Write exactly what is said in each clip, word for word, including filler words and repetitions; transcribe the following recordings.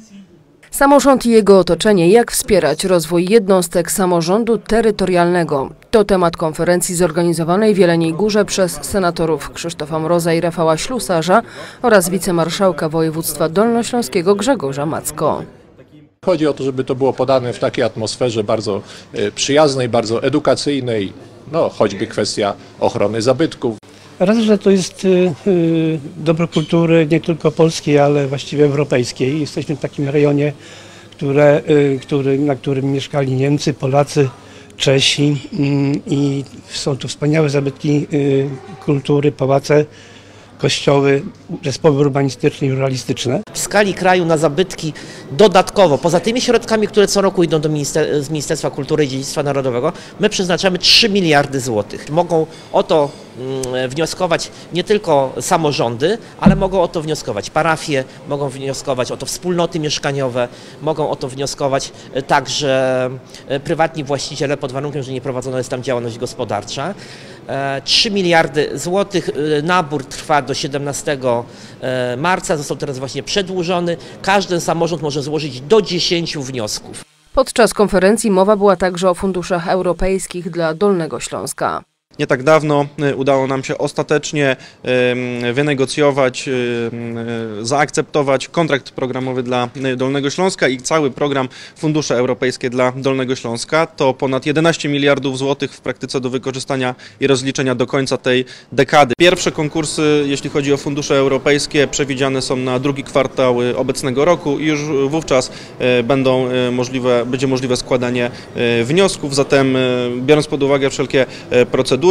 Samorząd i jego otoczenie. Jak wspierać rozwój jednostek samorządu terytorialnego? To temat konferencji zorganizowanej w Jeleniej Górze przez senatorów Krzysztofa Mroza i Rafała Ślusarza oraz wicemarszałka województwa dolnośląskiego Grzegorza Macko. Chodzi o to, żeby to było podane w takiej atmosferze bardzo przyjaznej, bardzo edukacyjnej, no choćby kwestia ochrony zabytków. Raz, że to jest y, y, dobro kultury nie tylko polskiej, ale właściwie europejskiej. Jesteśmy w takim rejonie, które, y, który, na którym mieszkali Niemcy, Polacy, Czesi y, i są tu wspaniałe zabytki y, kultury, pałace, kościoły, zespoły urbanistyczne i ruralistyczne. W skali kraju na zabytki dodatkowo, poza tymi środkami, które co roku idą do minister z Ministerstwa Kultury i Dziedzictwa Narodowego, my przeznaczamy trzy miliardy złotych. Mogą o to mm, wnioskować nie tylko samorządy, ale mogą o to wnioskować parafie, mogą wnioskować o to wspólnoty mieszkaniowe, mogą o to wnioskować także prywatni właściciele pod warunkiem, że nie prowadzona jest tam działalność gospodarcza. trzy miliardy złotych, nabór trwa do siedemnastego marca, został teraz właśnie przedłużony. Każdy samorząd może złożyć do dziesięciu wniosków. Podczas konferencji mowa była także o funduszach europejskich dla Dolnego Śląska. Nie tak dawno udało nam się ostatecznie wynegocjować, zaakceptować kontrakt programowy dla Dolnego Śląska i cały program Fundusze Europejskie dla Dolnego Śląska to ponad jedenaście miliardów złotych w praktyce do wykorzystania i rozliczenia do końca tej dekady. Pierwsze konkursy, jeśli chodzi o fundusze europejskie, przewidziane są na drugi kwartał obecnego roku i już wówczas będą możliwe, będzie możliwe składanie wniosków, zatem biorąc pod uwagę wszelkie procedury,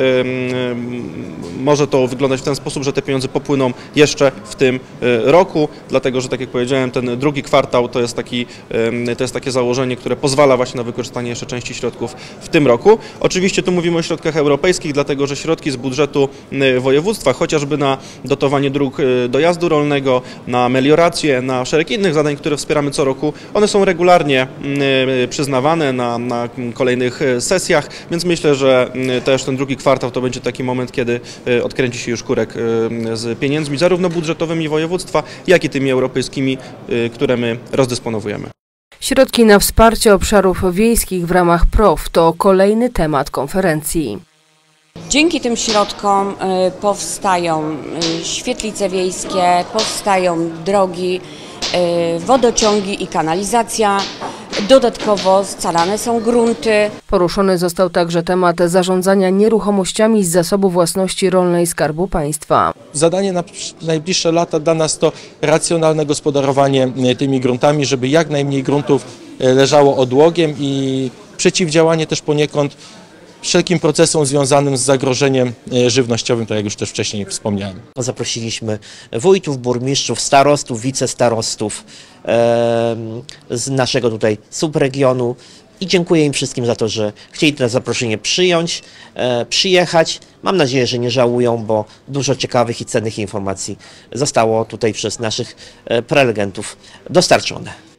może to wyglądać w ten sposób, że te pieniądze popłyną jeszcze w tym roku, dlatego że tak jak powiedziałem, ten drugi kwartał to jest, taki, to jest takie założenie, które pozwala właśnie na wykorzystanie jeszcze części środków w tym roku. Oczywiście tu mówimy o środkach europejskich, dlatego że środki z budżetu województwa, chociażby na dotowanie dróg dojazdu rolnego, na meliorację, na szereg innych zadań, które wspieramy co roku, one są regularnie przyznawane na, na kolejnych sesjach, więc myślę, że też ten drugi kwartał to będzie taki moment, kiedy odkręci się już kurek z pieniędzmi zarówno budżetowymi województwa, jak i tymi europejskimi, które my rozdysponowujemy. Środki na wsparcie obszarów wiejskich w ramach P R O W to kolejny temat konferencji. Dzięki tym środkom powstają świetlice wiejskie, powstają drogi, wodociągi i kanalizacja. Dodatkowo scalane są grunty. Poruszony został także temat zarządzania nieruchomościami z zasobu własności rolnej Skarbu Państwa. Zadanie na najbliższe lata dla nas to racjonalne gospodarowanie tymi gruntami, żeby jak najmniej gruntów leżało odłogiem i przeciwdziałanie też poniekąd wszelkim procesom związanym z zagrożeniem żywnościowym, tak jak już też wcześniej wspomniałem. Zaprosiliśmy wójtów, burmistrzów, starostów, wicestarostów e, z naszego tutaj subregionu i dziękuję im wszystkim za to, że chcieli to zaproszenie przyjąć, e, przyjechać. Mam nadzieję, że nie żałują, bo dużo ciekawych i cennych informacji zostało tutaj przez naszych prelegentów dostarczone.